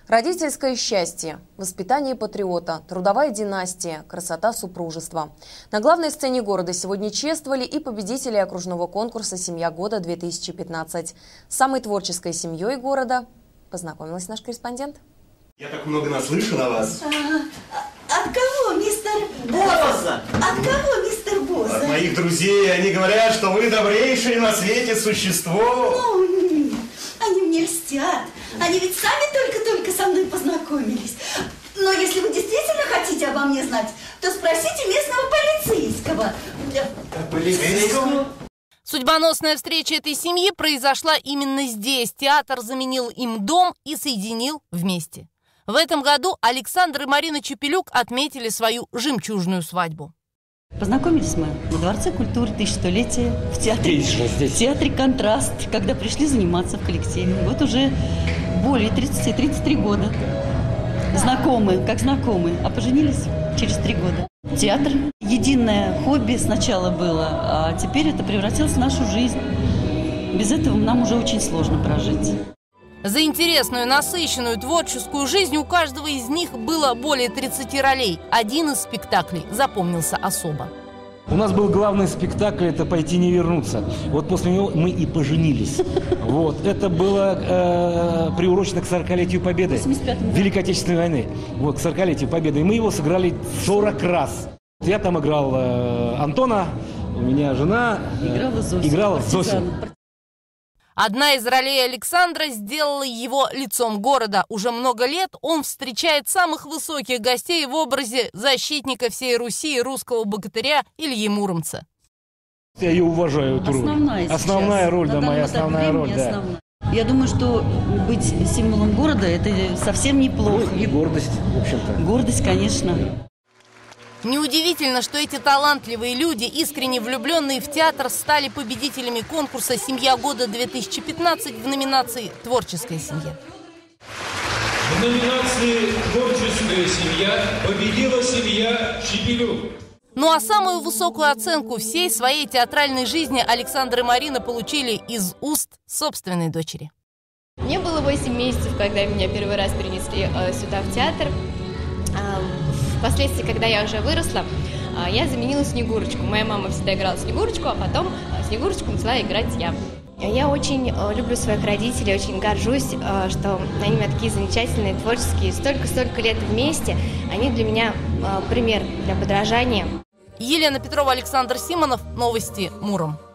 Родительское счастье, воспитание патриота, трудовая династия, красота супружества. На главной сцене города сегодня чествовали и победителей окружного конкурса «Семья года-2015». С самой творческой семьей города познакомилась наш корреспондент. Я так много наслышан о вас. От кого, мистер Боза? От кого, мистер Боза? От моих друзей. Они говорят, что вы добрейшее на свете существо. Они мне льстят. Они ведь сами только-только со мной познакомились. Но если вы действительно хотите обо мне знать, то спросите местного полицейского. Полицейского? Судьбоносная встреча этой семьи произошла именно здесь. Театр заменил им дом и соединил вместе. В этом году Александр и Марина Чепелюк отметили свою жемчужную свадьбу. Познакомились мы во Дворце культуры 1100-летия, в театре «Контраст», когда пришли заниматься в коллективе. Вот уже более 33 года. Знакомы, как знакомы, а поженились через 3 года. Театр – единое хобби сначала было, а теперь это превратилось в нашу жизнь. Без этого нам уже очень сложно прожить. За интересную, насыщенную творческую жизнь у каждого из них было более 30 ролей. Один из спектаклей запомнился особо. У нас был главный спектакль «Это пойти не вернуться». Вот после него мы и поженились. Вот. Это было приурочено к 40-летию Победы, Великой Отечественной войны. Вот, к 40-летию Победы. И мы его сыграли 40 раз. Я там играл Антона, у меня жена играла Зосю. Одна из ролей Александра сделала его лицом города. Уже много лет он встречает самых высоких гостей в образе защитника всей Руси, русского богатыря Ильи Муромца. Я ее уважаю, эту роль. Основная роль, да, моя основная роль, да. Я думаю, что быть символом города – это совсем неплохо. Ну, и гордость, в общем-то. Гордость, конечно. Неудивительно, что эти талантливые люди, искренне влюбленные в театр, стали победителями конкурса «Семья года-2015» в номинации «Творческая семья». В номинации «Творческая семья» победила семья Чепелюк. Ну а самую высокую оценку всей своей театральной жизни Александр и Марина получили из уст собственной дочери. Мне было 8 месяцев, когда меня первый раз перенесли сюда, в театр. Впоследствии, когда я уже выросла, я заменила Снегурочку. Моя мама всегда играла Снегурочку, а потом Снегурочку начала играть я. Я очень люблю своих родителей, очень горжусь, что они у меня такие замечательные, творческие. Столько лет вместе. Они для меня пример для подражания. Елена Петрова, Александр Симонов. Новости Муром.